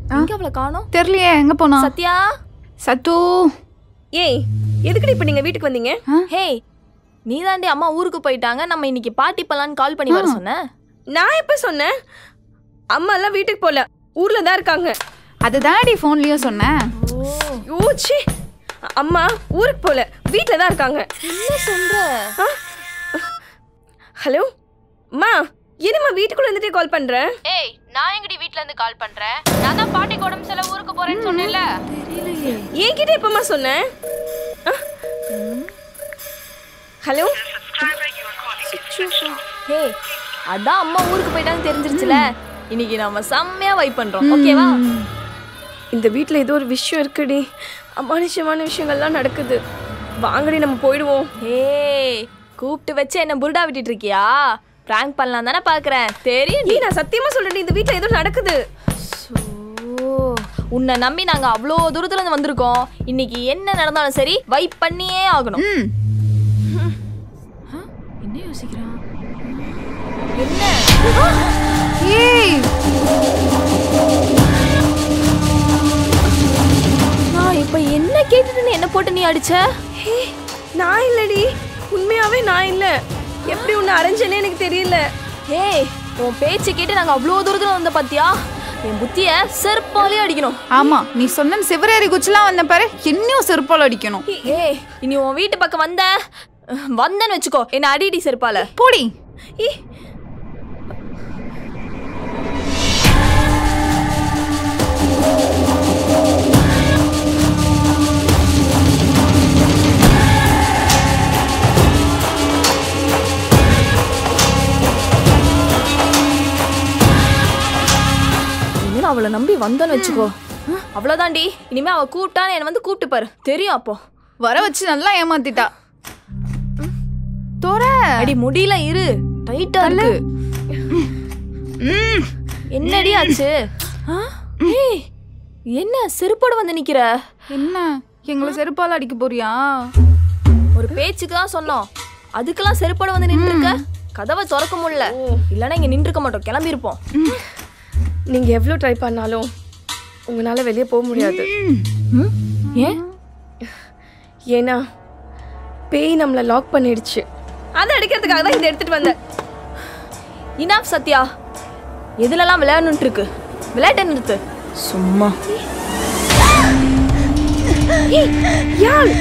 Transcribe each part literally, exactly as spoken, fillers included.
எங்க அவளை காணோம்? தெரியலையே, எங்க போனா? சத்யா, சத்து. ஏய், எதுக்குடி இப்ப நீங்க வீட்டுக்கு வந்தீங்க? ஹே, நீ தாண்டி அம்மா ஊருக்கு போயிட்டாங்க, நம்ம இன்னைக்கு பார்ட்டி பண்ணலான்னு கால் பண்ணி வர சொன்ன. நான் எப்ப சொன்னேன்? அம்மா எல்லாம் வீட்டுக்கு போல, ஊர்ல தான் இருக்காங்க. அதுதான்டி போன்லயும் சொன்னேன். ஓ ச்சே, அம்மா ஊருக்கு போல, வீட்ல தான் இருக்காங்க. என்ன சொல்ற? ஹலோ அம்மா, என்னம்மா வீட்டுக்குள்ள இருந்துட்டே கால் பண்றேன்? ஏய், நான் எங்கடி வீட்ல இருந்து கால் பண்றேன்? நான் தான் பாட்டி கோடம் செல ஊருக்கு போறேன்னு சொன்னேன்ல. தெரியலையே. என்கிட்ட எப்பமா சொன்னேன்? ஹலோ. ஹே, அதான் அம்மா ஊருக்கு போயிட்டாங்க தெரிஞ்சிருச்சுல. இன்னைக்கு நாம செம்மையா வைப் பண்றோம். ஓகேவா? இந்த வீட்ல ஏதோ ஒரு விஷயம் இருக்குடி. அமானுஷமான விஷயங்கள்லாம் நடக்குது. வாங்கடி நம்ம போயிடுவோம். ஏய், கூப்பிட்டு வச்சு என்ன புருடா விட்டுட்டு இருக்கியா? பிராங்க் பண்ணலாம் தானே பாக்குறேன். தெரியும். நீ நான் சத்தியமா சொல்றேன், இந்த வீட்ல ஏதோ நடக்குது. உன்னை நம்பி நாங்க அவ்வளோ தூரத்துல இருந்து வந்திருக்கோம். இன்னைக்கு என்ன நடந்தாலும் சரி வைப் பண்ணியே ஆகணும். என்ன யோசிக்கிறான்? என்ன? ஏய், நான் இப்ப என்ன கேட்டுட்டு என்ன போட்டு நீ அடிச்ச? ஹே, நான் இல்லடி, உண்மையாவே நான் இல்ல. எப்படி உன்னை அரைஞ்சனே எனக்கு தெரியல. ஏய், உன் பேச்சு கேட்டு நாங்க அவ்வளோ தூரத்துல வந்த பாத்தியா? என் புத்திய செருப்பாலே அடிக்கணும். ஆமா, நீ சொன்ன சிவரேரி குச்சிலாம் வந்த பாரு, இன்னும் செருப்பால் அடிக்கணும். ஏய், இனி உன் வீட்டு பக்கம் வந்த வந்தன்னு வச்சுக்கோ, என்ன அடிடி செருப்பால. போடி. அவளை நம்பி வந்தன்னு வச்சுக்கோ, அவ்வளவுதாண்டி. இனிமே அவ கூப்பிட்டான்னு என்ன வந்து கூப்பிட்டு பாரு, தெரியும். அப்போ வர வச்சு நல்லா ஏமாத்திட்டா. தோற அடி முடியல, இரு, டைட்டா இருக்கு. என்னடி ஆச்சு? ஏய், என்ன செருப்போட வந்து நிக்கிற? என்ன, எங்களை செருப்பால அடிக்க போறியா? ஒரு பேச்சுக்கு தான் சொன்னோம், அதுக்கெல்லாம் செருப்போட வந்து நின்று இருக்க. கதவை திறக்க முடியல, இல்லைன்னா இங்க நின்று இருக்க மாட்டோம், கிளம்பி இருப்போம். நீங்க எவ்வளவு ட்ரை பண்ணாலும் உங்களால வெளியே போக முடியாது. ஏன்? ஏன்னா பேய் நம்மள லாக் பண்ணிடுச்சு. அதை அடிக்கிறதுக்காக தான் இதை எடுத்துட்டு வந்தேன். இனாஃப் சத்யா, எதுலலாம் விளையாடணும்னு இருக்கு, விளையாட்டு நிறுத்து. சும்மா யாழ்.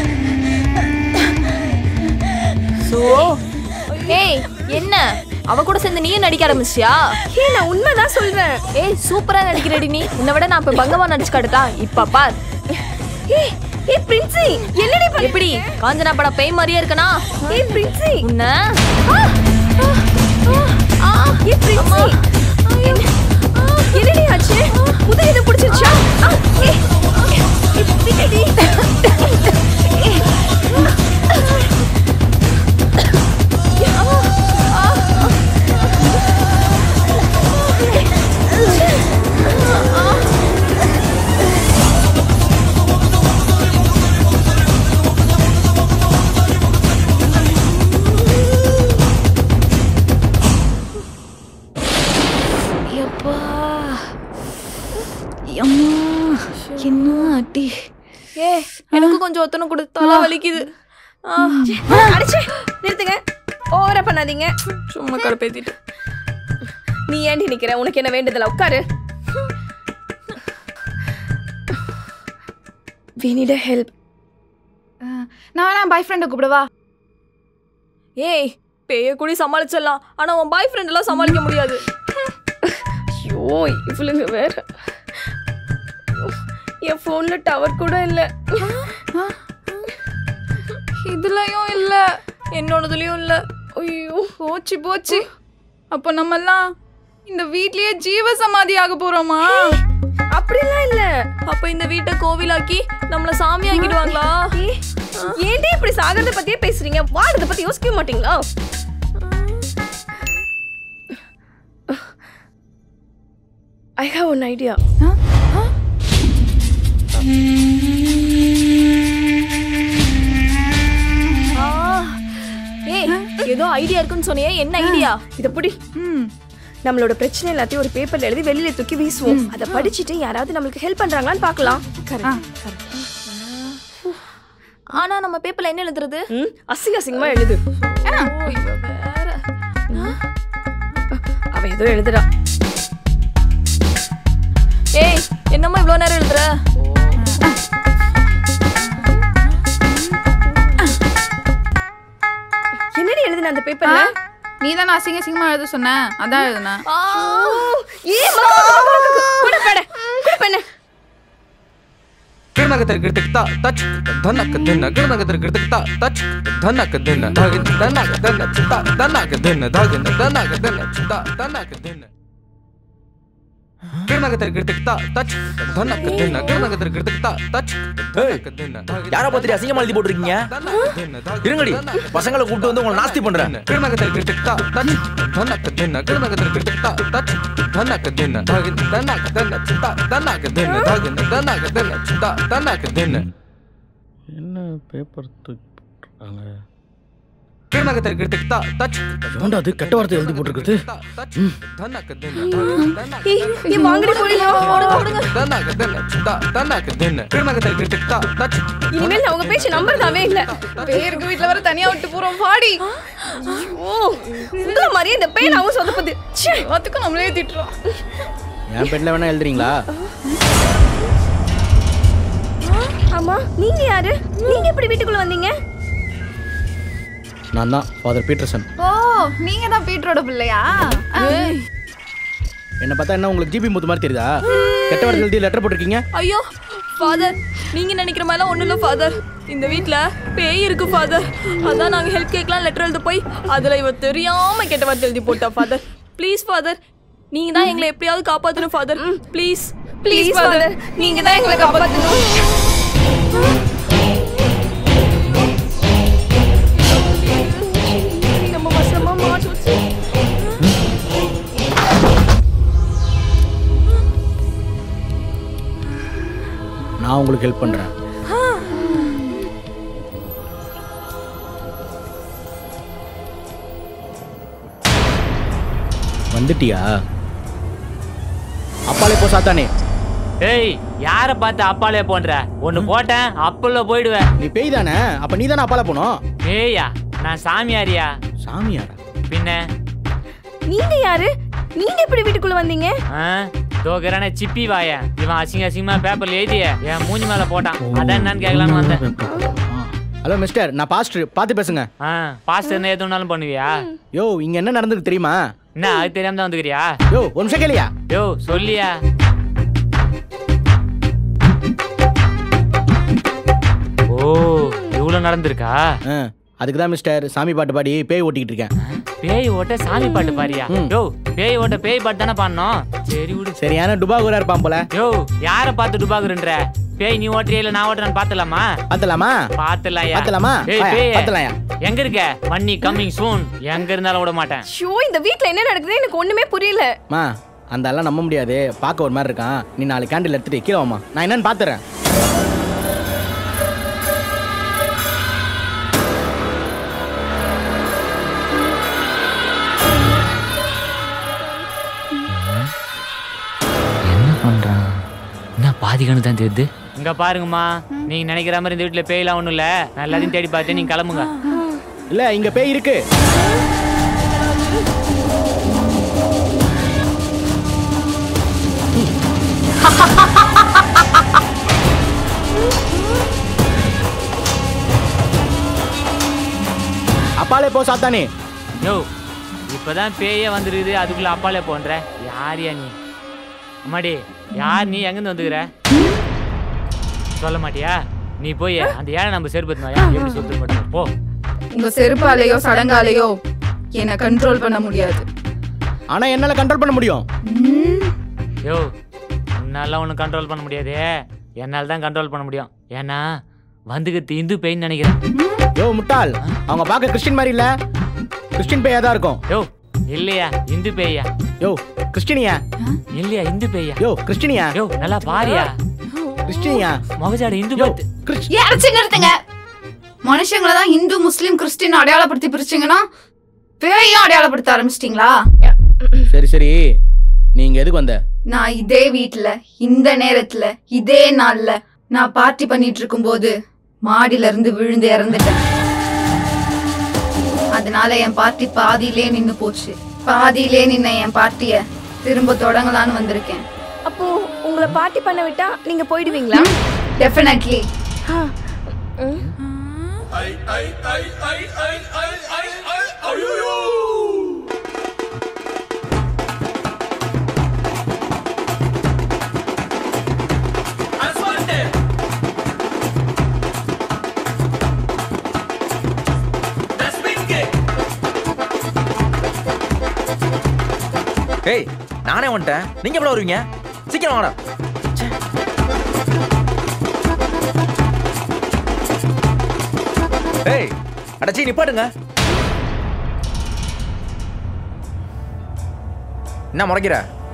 சோ ஏய், என்ன அவ கூட சேர்ந்து நீயும் நடிக்க ஆரம்பிச்சியா? ஏய், நான் உண்மைதான் சொல்றேன். ஏய், சூப்பரா நடிக்கிறடி நீ. உன்னை விட நான் இப்ப பங்கமா நடிச்சு காட்டுதா? இப்ப பார். ஏய் ஏய் பிரின்சி, என்னடி பண்ண? எப்படி காஞ்சனா பட பேய் மாதிரியே இருக்கனா? ஏய் பிரின்சி, உன்ன ஏய் பிரின்சி, என்னடி ஆச்சு? புது இது பிடிச்சிருச்சா? ஏய் விட்டுடி. என்ன அடி? ஏ, எனக்கு கொஞ்சம் ஒத்தனை கொடுத்தால வலிக்குது. அடிச்சு நிறுத்துங்க, ஓவரா பண்ணாதீங்க. சும்மா கடுப்பேத்திட்டு. நீ ஏண்டி நிக்கிற? உனக்கு என்ன வேண்டுதல? உட்காரு. We need a help. நான் வேணா பாய் ஃப்ரெண்டை கூப்பிடவா? ஏய், பேய கூடி சமாளிச்சிடலாம், ஆனா உன் பாய் ஃப்ரெண்ட் எல்லாம் சமாளிக்க முடியாது. ஐயோ, இவளுங்க வேற. என் போன்ல டவர் கூட இல்ல. இதுலயும் இல்ல, என்னோடதுலயும் இல்ல. ஐயோ, போச்சு போச்சு. அப்போ நம்ம எல்லாம் இந்த வீட்லயே ஜீவ சமாதி ஆக போறோமா? அப்படிலாம் இல்ல. அப்ப இந்த வீட்டை கோவிலாக்கி நம்மள சாமி ஆக்கிடுவாங்களா? ஏன்டி இப்படி சாகறத பத்தியே பேசுறீங்க? வாடத பத்தி யோசிக்க மாட்டீங்களா? I have an idea. ஏய், ஏதோ ஐடியா இருக்குன்னு சொன்னியே, என்ன ஐடியா? இத புடி. நம்மளோட பிரச்சனை எல்லாத்தையும் ஒரு பேப்பர்ல எழுதி வெளியில தூக்கி வீசுவோம். அதை படிச்சுட்டு யாராவது நம்மளுக்கு ஹெல்ப் பண்றாங்களான்னு பார்க்கலாம். ஆனா நம்ம பேப்பர்ல என்ன எழுதுறது? ம், அசிங்க அசிங்கமா எழுது. அவ ஏதோ எழுதுறா. ஏய், என்னம்மா இவ்வளவு நேரம் எழுதுற? என்னடி எழுதுன அந்த பேப்பர்ல? நீ தான் அசிங்க அசிங்கமா எழுத சொன்ன, அதான் எழுதுன. ಗಿರ್ನಗತರ ಗಿರ್ತಿಕ್ತಾ ತಚ್ ಧನಕ ದಿನ ಗಿರ್ನಗತರ ಗಿರ್ತಿಕ್ತಾ ತಚ್ ಧನಕ ದಿನ ಧಾಗಿನ ಧನಕ ದಿನ ಚಿತ್ತ ಧನಕ ದಿನ ಧಾಗಿನ ಧನಕ ದಿನ ಚಿತ್ತ ಧನಕ ದಿನ ಗಿರ್ನಗತರ ಗಿರ್ತಿಕ್ತಾ ತಚ್ ಧನಕ ದಿನ ಗಿರ್ನಗತರ ಗಿರ್ತಿಕ್ತಾ ತಚ್ ಧನಕ ದಿನ யார பத்தி அசிங்கமா எழுதி போட்டுருக்கீங்க? இருங்கடி, பசங்களை கூப்பிட்டு வந்து உங்களை நாஸ்தி பண்றேன். ಗಿರ್ನಗತರ ಗಿರ್ತಿಕ್ತಾ ತಚ್ ಧನಕ ದಿನ ಗಿರ್ನಗತರ ಗಿರ್ತಿಕ್ತಾ ತಚ್ ಧನಕ ದಿನ ಧಾಗಿನ ಧನಕ ದಿನ ಚಿತ್ತ ಧನಕ ದಿನ ಧಾಗಿನ ಧನಕ ದಿನ ಚಿತ್ತ ಧನಕ ದಿನ என்ன பேப்பர் தூக்கிட்டாங்க? ಗಿರ್ನಗತರ ಗಿರ್ತಿಕ್ತಾ ತಚ್ ஏன்டா அது கெட்ட வார்த்தை எழுதி போட்டுருக்குது? ಧನಕ ದಿನ ஏய் வாங்கடி போடியா, ஓடுங்க ஓடுங்க. ಧನಕ ದಿನ ಚಿತ್ತ ಧನಕ ದಿನ ಗಿರ್ನಗತರ ಗಿರ್ತಿಕ್ತಾ ತಚ್ இனிமேல் நான் உங்க பேச்ச நம்பறதாவே இல்ல. பேருக்கு வீட்ல வர தனியா விட்டு போறோம் பாடி. ஓ, உங்கள மாதிரியே இந்த பேனாவும் சொதப்புது. ச்சே, எல்லாத்துக்கும் நம்மளே திட்டுறோம். என் பெட்ல வேணா எழுதுறீங்களா? ஆமா, நீங்க யாரு? நீங்க எப்படி வீட்டுக்குள்ள வந்தீங்க? நான் தான் ஃபாதர் பீட்டர்சன். ஓ, நீங்க தான் பீட்டரோட பிள்ளையா? என்ன பார்த்தா என்ன உங்களுக்கு ஜிபி முத்து மாதிரி தெரியுதா? கெட்ட வார்த்தை எழுதி லெட்டர் போட்டிருக்கீங்க. ஐயோ ஃபாதர், நீங்க நினைக்கிற மாதிரிலாம் ஒண்ணும் இல்ல ஃபாதர். இந்த வீட்ல பேய் இருக்கு ஃபாதர். அதான் நாங்க ஹெல்ப் கேட்கலாம் லெட்டர் எழுத போய் அதுல இவ தெரியாம கெட்ட வார்த்தை எழுதி போட்டா ஃபாதர். ப்ளீஸ் ஃபாதர், நீங்க தான் எங்களை எப்படியாவது காப்பாத்தணும் ஃபாதர். ப்ளீஸ் ப்ளீஸ் ஃபாதர், நீங்க தான் எங்களை காப்பாத்தணும். நம்ம வசமா மாட்டுச்சு. நான் உங்களுக்கு ஹெல்ப் பண்றேன். வந்துட்டியா? அப்பாலே போ சாத்தானே. ஏய், யாரை பார்த்து அப்பாலே போன்ற? ஒன்னு போட்டேன் அப்பல்ல போயிடுவேன். நீ பேய் தானே? அப்ப நீ தானே அப்பாலே போனோம்? ஏய்யா, நான் சாமியாரியா? சாமியாரா? பின்ன நீங்க யாரு? நீங்க எப்படி வீட்டுக்குள்ள வந்தீங்க? தோக்கறான சிப்பி வாய. இவன் அசிங்க அசிங்கமா பேப்பர்ல எழுதிய என் மூஞ்சி மேல போட்டான். அதான் என்னன்னு கேட்கலான்னு வந்தேன். ஹலோ மிஸ்டர், நான் பாஸ்டர், பார்த்து பேசுங்க. ஆ, பாஸ்டர் என்ன எது ஒன்னாலும் பண்ணுவியா? யோ, இங்க என்ன நடந்துருக்கு தெரியுமா? என்ன அது தெரியாம தான் வந்துக்கிறியா? யோ, ஒரு நிமிஷம் கேளியா? யோ சொல்லியா? ஓ, இவ்வளவு நடந்திருக்கா? அதுக்கு தான் மிஸ்டர் சாமி பாட்டு பாடி பேய் ஓட்டிக்கிட்டு இருக்கேன். பேய் ஓட்ட சாமி பாட்டு பாரியா? யோ, பேய் ஓட்ட பேய் பாட்டு தானே பாடணும். சரி விடு. சரியான டுபாகுரா இருப்பான் போல. யோ, யாரை பார்த்து டுபாகுறன்ற? பேய் நீ ஓட்டுறியா இல்ல நான் ஓட்டுறேன்னு பாத்தலாமா? பாத்தலாமா? பாத்தலாயா? பாத்தலாமா? ஏய் பேய், பாத்தலாயா? எங்க இருக்க? மன்னி கம்மிங் சூன். எங்க இருந்தாலும் விட மாட்டேன். ஷோ, இந்த வீட்ல என்ன நடக்குது எனக்கு ஒண்ணுமே புரியல. மா, அந்த எல்லாம் நம்ப முடியாது. பார்க்க ஒரு மாதிரி இருக்கான். நீ நாலு கேண்டில் எடுத்துட்டு கீழே வாமா, நான் என்னன்னு பாத்துறேன். என்ன பண்றான்? என்ன பாதி கணக்கு தான் தெரியுது. இங்க பாருங்கம்மா, நீங்க நினைக்கிற மாதிரி இந்த வீட்டுல பேயெல்லாம் ஒண்ணும் இல்ல. நான் எல்லாத்தையும் தேடி பார்த்தேன். நீங்க கிளம்புங்க. இல்ல, இங்க பேய் இருக்கு. அப்பாலே போ சாத்தானே. யோ, இப்பதான் பேயே வந்துருக்குது, அதுக்குள்ள அப்பாலே போன்ற? யாரியா நீ? அம்மாடி, யார் நீ? எங்கிருந்து வந்துக்கிற? சொல்ல மாட்டியா? நீ போய் அந்த ஏழை நம்ம செருப்பத்துனாயா எப்படி சொல்ல மாட்டோம்? போ. உங்க செருப்பாலேயோ சடங்காலேயோ என்ன கண்ட்ரோல் பண்ண முடியாது. ஆனா என்னால கண்ட்ரோல் பண்ண முடியும். யோ, உன்னால ஒன்றும் கண்ட்ரோல் பண்ண முடியாது. என்னால் தான் கண்ட்ரோல் பண்ண முடியும். ஏன்னா வந்துக்கு இந்து பேய்ன்னு நினைக்கிறேன். யோ முட்டாள், அவங்க பார்க்க கிறிஸ்டின் மாதிரி இல்ல. கிறிஸ்டின் பேயா தான் இருக்கும். யோ இல்லையா, இந்து பேயா? யோ கிறிஸ்டினியா? இல்லையா, இந்து பேயா? யோ கிறிஸ்டினியா? யோ நல்லா பாரியா? கிறிஸ்டினியா? மகஜாட இந்து பத்து. ஏறச்சிங்க நிறுத்துங்க. மனுஷங்களை தான் இந்து முஸ்லீம் கிறிஸ்டின் அடையாளப்படுத்தி பிரிச்சிங்கன்னா பேயும் அடையாளப்படுத்த ஆரம்பிச்சிட்டீங்களா? சரி சரி நீங்க எதுக்கு வந்த? நான் இதே வீட்ல இந்த நேரத்துல இதே நாள்ல நான் பார்ட்டி பண்ணிட்டு இருக்கும்போது மாடியில இருந்து விழுந்து இறந்துட்டேன். அதனால என் பார்ட்டி பாதியிலே நின்னு போச்சு. பாதியிலே நின்ன என் பார்ட்டிய திரும்ப தொடங்கலான்னு வந்திருக்கேன். அப்போ உங்களை பார்ட்டி பண்ண விட்டா நீங்க போயிடுவீங்களா? டெஃபினெட்லி. ஏய் நானே வந்துட்டேன், நீங்க எவ்வளவு வருவீங்க? சீக்கிரம் வாடா. ஏய் அடச்சி நிப்பாட்டுங்க. என்ன முறைக்கிற?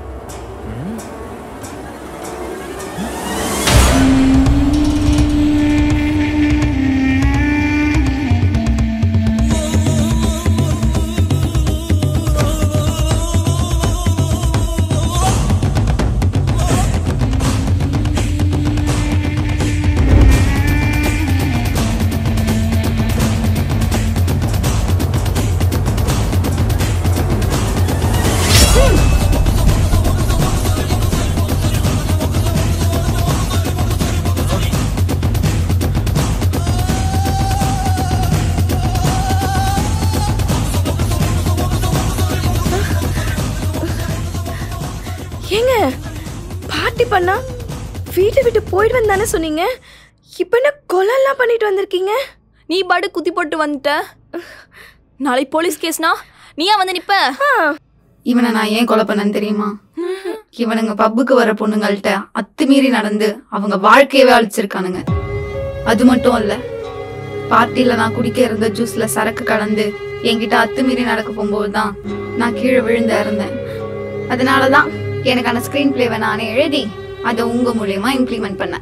ஏங்க பார்ட்டி பண்ணா வீட்டை விட்டு போயிட்டு தானே சொன்னீங்க, இப்போ என்ன கொலைலாம் பண்ணிட்டு வந்திருக்கீங்க? நீ பாடு குத்தி போட்டு வந்துட்ட. நாளைக்கு போலீஸ் கேஸ்னா நீயா வந்து நிப்ப? இவனை நான் ஏன் கொலை பண்ணேன்னு தெரியுமா? இவனுங்க பப்புக்கு வர பொண்ணுங்கள்ட்ட அத்துமீறி நடந்து அவங்க வாழ்க்கையவே அழிச்சிருக்கானுங்க. அது மட்டும் இல்ல, பார்ட்டில நான் குடிக்க இருந்த ஜூஸ்ல சரக்கு கலந்து என்கிட்ட அத்துமீறி நடக்க போகும்போதுதான் நான் கீழே விழுந்து இருந்தேன். அதனாலதான் எனக்கான ஸ்கிரீன் பிளேவை நானே எழுதி அதை உங்க மூலியமா இம்ப்ளிமெண்ட் பண்ணேன்.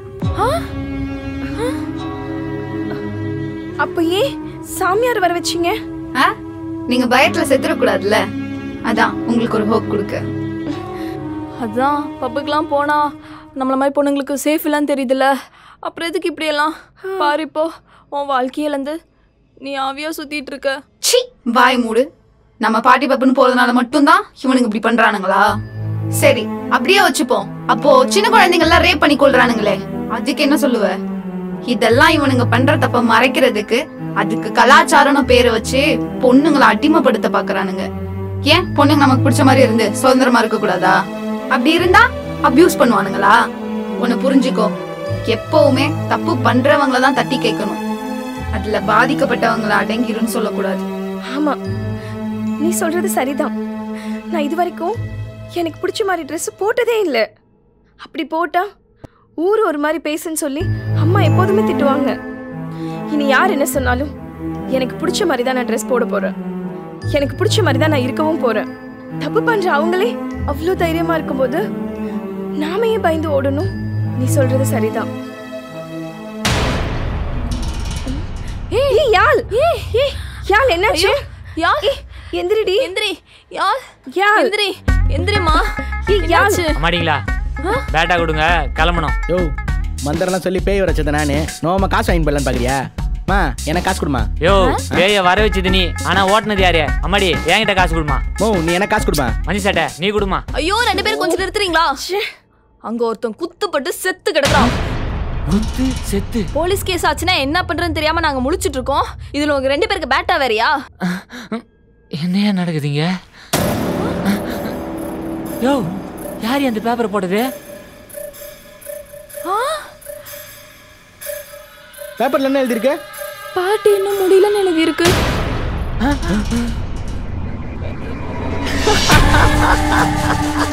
அப்ப ஏன் சாமியார் வர வச்சீங்க? நீங்க பயத்துல செத்துடக்கூடாதுல்ல, அதான் உங்களுக்கு ஒரு ஹோப் கொடுக்க. அதான் பப்புக்கெல்லாம் போனா நம்மள மாதிரி பொண்ணுங்களுக்கு சேஃப் எல்லாம் தெரியுதுல்ல, அப்புறம் எதுக்கு இப்படியெல்லாம்? பாரு இப்போ உன் வாழ்க்கையிலேருந்து நீ ஆவியா சுத்திட்டு இருக்க. சி வாய் மூடு. நம்ம பாட்டி பப்புன்னு போறதுனால மட்டும்தான் இவனுக்கு இப்படி பண்றானுங்களா? சரி அப்படியே வச்சுப்போம். அப்போ சின்ன குழந்தைங்க எல்லாம் ரேப் பண்ணி கொள்றானுங்களே, அதுக்கு என்ன சொல்லுவ? இதெல்லாம் இவனுங்க பண்ற தப்ப மறைக்கிறதுக்கு அதுக்கு கலாச்சாரம்னு பேரை வச்சு பொண்ணுங்களை அடிமைப்படுத்த பாக்குறானுங்க. ஏன் பொண்ணுங்க நமக்கு பிடிச்ச மாதிரி இருந்து சுதந்திரமா இருக்க கூடாதா? அப்படி இருந்தா அபியூஸ் பண்ணுவானுங்களா? ஒன்னு புரிஞ்சுக்கோ, எப்பவுமே தப்பு பண்றவங்கள தான் தட்டி கேட்கணும், அதுல பாதிக்கப்பட்டவங்களை அடங்கிருன்னு சொல்லக்கூடாது. ஆமா, நீ சொல்றது சரிதான். நான் இது வரைக்கும் எனக்கு பிடிச்ச மாதிரி ட்ரெஸ் போட்டதே இல்லை. அப்படி போட்டா ஊர் ஒரு மாதிரி பேசுன்னு சொல்லி அம்மா எப்போதுமே திட்டுவாங்க. இனி யார் என்ன சொன்னாலும் எனக்கு பிடிச்ச மாதிரி தான் நான் ட்ரெஸ் போட போறேன், எனக்கு பிடிச்ச மாதிரி தான் நான் இருக்கவும் போறேன். தப்பு பண்ற அவங்களே அவ்வளோ தைரியமா இருக்கும்போது நாம ஏன் பயந்து ஓடணும்? நீ சொல்றது சரிதான். ஏய் யாழ், ஏய் யாழ் என்னாச்சு? யாழ் எந்திரிடி. எந்திரி யாழ், யாழ் எந்திரி எந்திரிமா. யாழ் அம்மாடிங்களா, பேட்டா கொடுங்க, கிளம்பணும். யோ மந்திரம்லாம் சொல்லி பேய் வச்சது நானு. நோமா காசு வாங்கி போடலான்னு பாக்குறியா? மா எனக்கு காசு கொடுமா. யோ பேய வர வச்சது நீ, ஆனா ஓட்டுனது யாரு? அம்மாடி என்கிட்ட காசு கொடுமா. ஓ நீ எனக்கு காசு கொடுமா. மணி சட்டை நீ கொடுமா. ஐயோ ரெண்டு பேரும் கொஞ்சம் நிறுத்துறீங்களா? அங்க ஒருத்தன் குத்துப்பட்டு செத்து கிடக்குறான். குத்து செத்து போலீஸ் கேஸ் ஆச்சுன்னா என்ன பண்றதுன்னு தெரியாம நாங்க முழிச்சிட்டு இருக்கோம். இதுல உங்க ரெண்டு பேருக்கு பேட்டா வேறையா? என்னையா நடக்குதுங்க? யோ யார் அந்த பேப்பரை போட்டது? பேப்பர்ல என்ன எழுதிருக்க? பாட்டி இன்னும் முடியலன்னு எழுதி இருக்கு. ஆ